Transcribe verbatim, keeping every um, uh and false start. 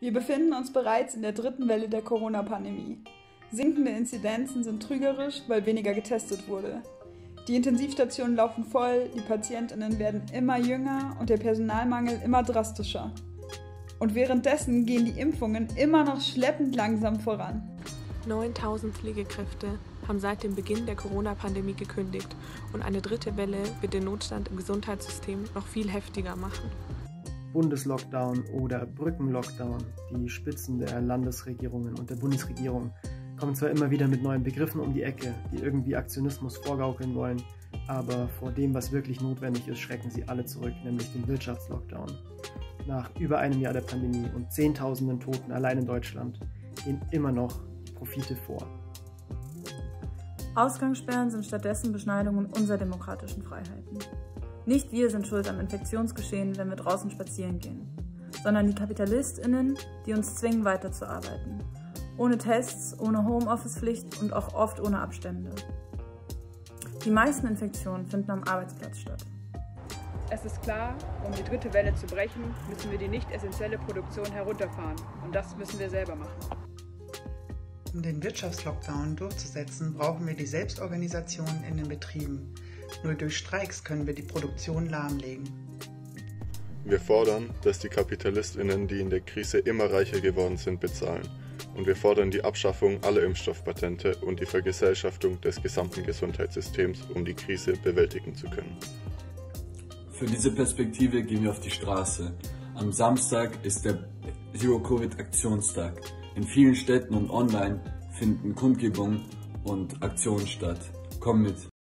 Wir befinden uns bereits in der dritten Welle der Corona-Pandemie. Sinkende Inzidenzen sind trügerisch, weil weniger getestet wurde. Die Intensivstationen laufen voll, die PatientInnen werden immer jünger und der Personalmangel immer drastischer. Und währenddessen gehen die Impfungen immer noch schleppend langsam voran. neuntausend Pflegekräfte haben seit dem Beginn der Corona-Pandemie gekündigt und eine dritte Welle wird den Notstand im Gesundheitssystem noch viel heftiger machen. Bundeslockdown oder Brückenlockdown, die Spitzen der Landesregierungen und der Bundesregierung kommen zwar immer wieder mit neuen Begriffen um die Ecke, die irgendwie Aktionismus vorgaukeln wollen, aber vor dem, was wirklich notwendig ist, schrecken sie alle zurück, nämlich den Wirtschaftslockdown. Nach über einem Jahr der Pandemie und Zehntausenden Toten allein in Deutschland gehen immer noch die Profite vor. Ausgangssperren sind stattdessen Beschneidungen unserer demokratischen Freiheiten. Nicht wir sind schuld am Infektionsgeschehen, wenn wir draußen spazieren gehen, sondern die KapitalistInnen, die uns zwingen, weiterzuarbeiten. Ohne Tests, ohne Homeoffice-Pflicht und auch oft ohne Abstände. Die meisten Infektionen finden am Arbeitsplatz statt. Es ist klar, um die dritte Welle zu brechen, müssen wir die nicht essentielle Produktion herunterfahren. Und das müssen wir selber machen. Um den Wirtschaftslockdown durchzusetzen, brauchen wir die Selbstorganisation in den Betrieben. Nur durch Streiks können wir die Produktion lahmlegen. Wir fordern, dass die KapitalistInnen, die in der Krise immer reicher geworden sind, bezahlen. Und wir fordern die Abschaffung aller Impfstoffpatente und die Vergesellschaftung des gesamten Gesundheitssystems, um die Krise bewältigen zu können. Für diese Perspektive gehen wir auf die Straße. Am Samstag ist der Zero-Covid-Aktionstag. In vielen Städten und online finden Kundgebungen und Aktionen statt. Komm mit!